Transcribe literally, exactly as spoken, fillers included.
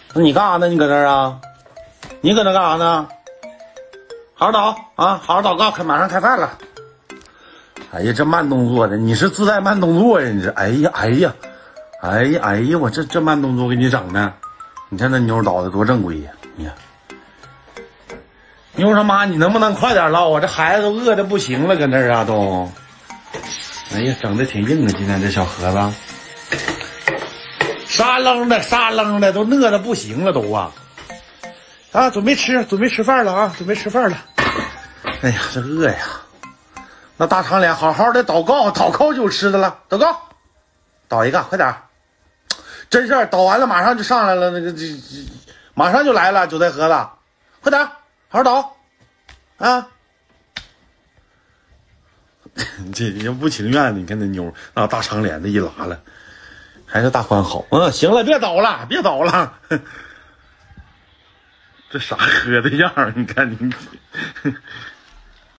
那你干啥呢？你搁那儿啊？你搁那干啥呢？好好祷啊，好好祷告，开马上开饭了。哎呀，这慢动作的，你是自带慢动作呀？你这，哎呀，哎呀，哎呀，哎呀，我这这慢动作给你整的，你看那妞倒的多正规呀！你看，妞他妈，你能不能快点唠啊？这孩子都饿的不行了，搁那儿啊都。哎呀，整的挺硬啊，今天这小盒子，沙楞的沙楞的，都饿的不行了都啊！啊，准备吃，准备吃饭了啊，准备吃饭了。哎呀，这饿呀！那大长脸好好的祷告，祷告就吃的了，祷告，祷一个，快点！真事儿，祷完了马上就上来了，那个这马上就来了，韭菜盒子，快点，好好祷啊！这人不情愿的，你看那妞啊，大长脸的一拉了，还是大宽好。嗯，行了，别倒了，别倒了。这傻喝的样儿，你看你。